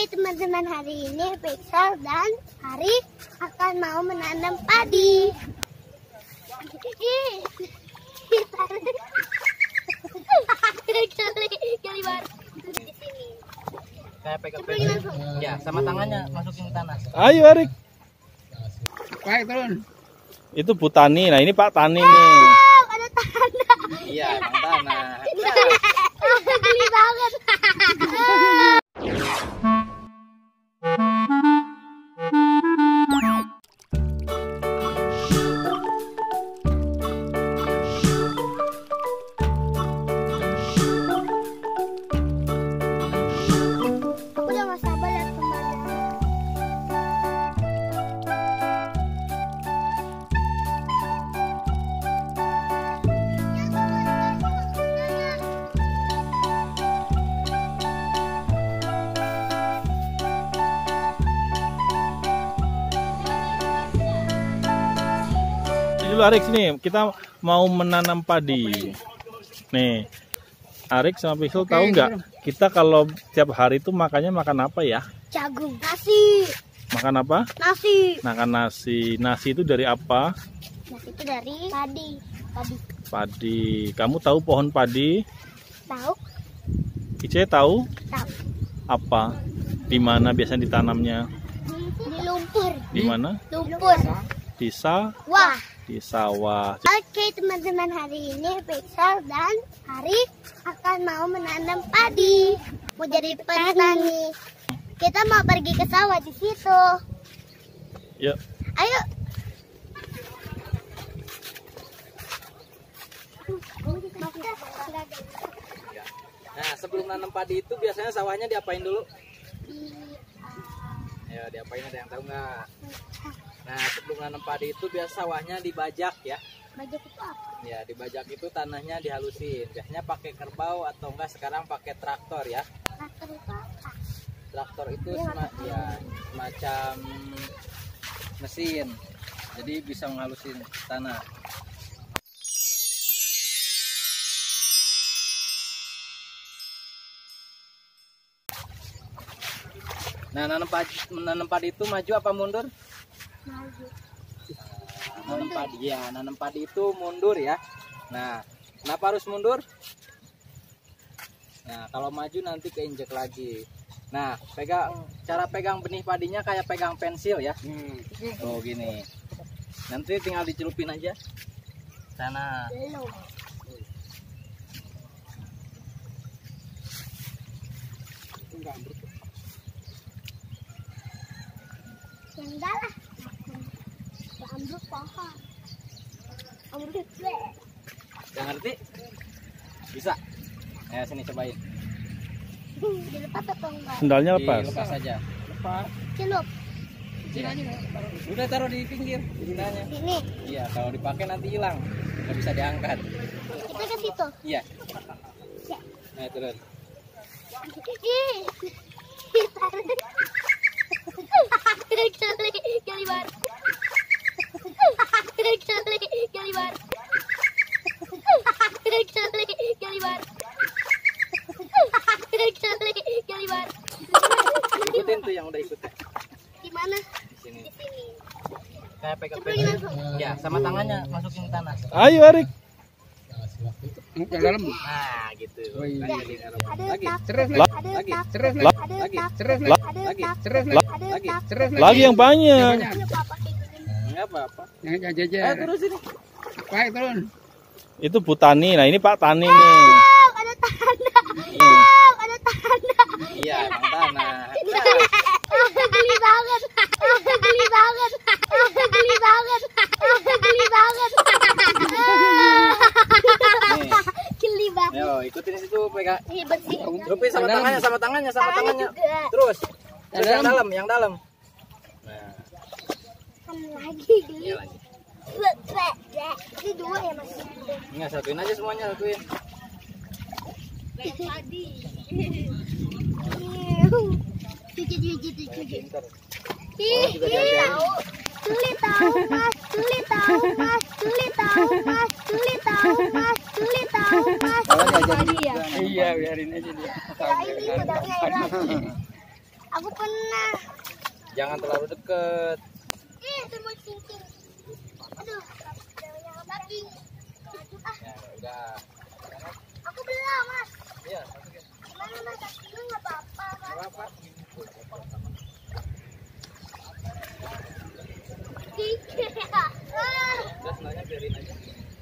teman-teman, hari ini Faisal dan Ari akan mau menanam padi. Kali baru di sini. Saya pegang ya, sama tangannya masukin ke tanah. Ayo Arik. Baik, turun. Itu Bu Tani. Nah, ini Pak Tani nih. Ada tanah. Iya, tanah. Geli banget. Aku udah gak sabar lihat pemandangan. Dulu Arik sini, kita mau menanam padi. Nih, Arik sama Faisal tahu nggak? Kita kalau tiap hari itu makannya makan apa ya? Jagung, nasi, Makan apa? nasi. Makan nasi. Nasi itu dari apa? Nasi itu dari padi. Padi. Kamu tahu pohon padi? Tahu? Ice tahu? Tahu. Apa? Di mana biasanya ditanamnya? Di lumpur. Di mana? Lumpur. Di Wah. di sawah. Oke teman-teman, hari ini Faisal dan Ari akan mau menanam padi. Mau jadi petani. Kita mau pergi ke sawah di situ. Yuk. Ayo. Nah, sebelum nanam padi itu biasanya sawahnya diapain dulu? Ya, diapain, ada yang tahu nggak? Nah, sebelum nanam padi itu biasa sawahnya dibajak ya. Bajak itu apa? Ya, dibajak itu tanahnya dihalusin. Biasanya pakai kerbau atau enggak sekarang pakai traktor ya. Traktor itu apa? Traktor itu semacam mesin. Jadi bisa menghalusin tanah. Nah, nanam padi itu maju apa mundur? Maju. Nanam padi itu mundur ya. Nah, kenapa harus mundur? Nah, kalau maju nanti keinjek lagi. Nah, cara pegang benih padinya kayak pegang pensil ya. Oh, gini. Nanti tinggal dicelupin aja. Sana. Belum. Ya enggak lah. Ya ambruk pohon. Ambruk gede. Yang ngerti? Bisa. Ya, sini cobain. Dilepas atau enggak? Sendalnya lepas. Dilepas aja. Lepas. Celup. Udah taruh di pinggir sendalnya. Sini. Iya, kalau dipakai nanti hilang. Nggak bisa diangkat. Kita ke situ. Iya. Ya. Nah, turun. Kali baru. Kali baru. Kali baru. Ikutin tuh yang udah ikutin. Di mana? Di sini. Di sini. Saya pegang Ceplin langsung. ya, sama tangannya masukin ke tanah. Ayo Arik. Yang dalam. Nah, gitu. Ada Lagi. letak. Terus Ada lagi. letak. Terus Ada lagi. letak. Terus Ada lagi. letak. Terus Ada lagi. letak. Terus Lagi yang banyak. Ini apa kayak gini? Enggak apa-apa. Yang jajar. Ayo turun sini. Baik, turun. Itu Bu Tani. Nah, ini Pak Tani nih. Ada tanah. Ada tanah. Iya, tanah. Geli banget. Geli banget. Geli banget. Geli banget. Nih. Geli banget. Ayo, ikutin situ pegang. Ini bersih. Celupin sama tangannya, sama tangannya. juga. Terus. Terus yang dalam, yang dalam. Nah, Kan lagi geli. iya lagi. Ini dua ya Mas. Enggak, satuin aja semuanya, satuin. Tadi. Cuci. Ih, tahu. Sulit tahu, Mas. Sulit tahu, Mas. Sulit tahu, Mas. Sulit tahu, Mas. Sulit tahu, Mas. Kalau diajarin Tadi ya. Iya, biarin aja dia. Ya ini pedangnya hilang. Aku pernah. Jangan terlalu deket. Semua cincin. Aduh, jangan kaki. Ya udah. Aku belum, Mas. Iya. Gimana, Mas? Kakinya nggak apa-apa, Mas. Apa? Udah sebenarnya biarin aja.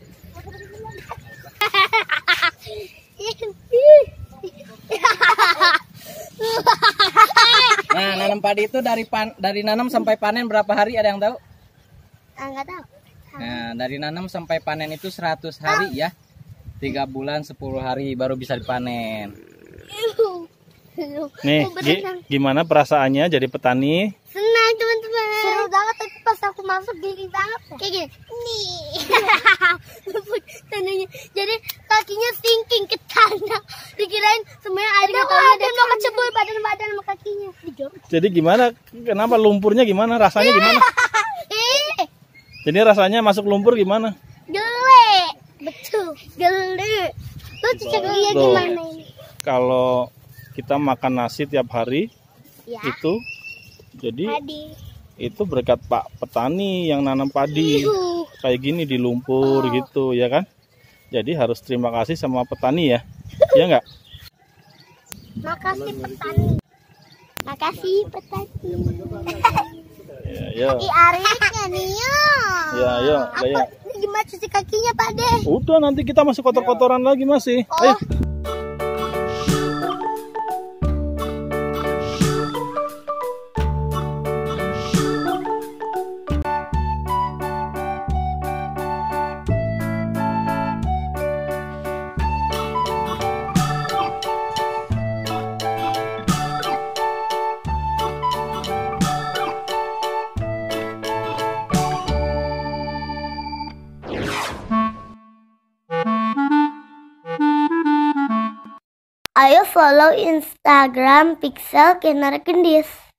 Nah, nanam padi itu dari nanam sampai panen berapa hari, ada yang tahu? Nggak tahu. Nah, dari nanam sampai panen itu 100 hari ya. 3 bulan 10 hari baru bisa dipanen. Nih, gimana perasaannya jadi petani? Senang, teman-teman. Seru banget, tapi pas aku masuk gini banget. Kayak gini. Nih. Tanahnya. Jadi kakinya sinking ke tanah. Dikirain semuanya air ada mau kecebur badan sama kakinya. Jadi gimana? Kenapa lumpurnya gimana? Rasanya gimana? Jadi rasanya masuk lumpur gimana? Gele. Betul. Gele. Lu cicak lihat Tuh. gimana ini? Kalau kita makan nasi tiap hari Ya. itu jadi Padi. itu berkat Pak petani yang nanam padi kayak gini di lumpur gitu ya kan. Jadi harus terima kasih sama petani ya. Ya enggak? Makasih petani. Makasih petani. Ya, yo. Kaki Arifnya nih yo. Ya, yo, gaya. Ini gimana cuci kakinya Pak De? Udah nanti kita masuk kotor-kotoran lagi masih. Ayo. Ayo follow Instagram Pixel Kinar Gendis.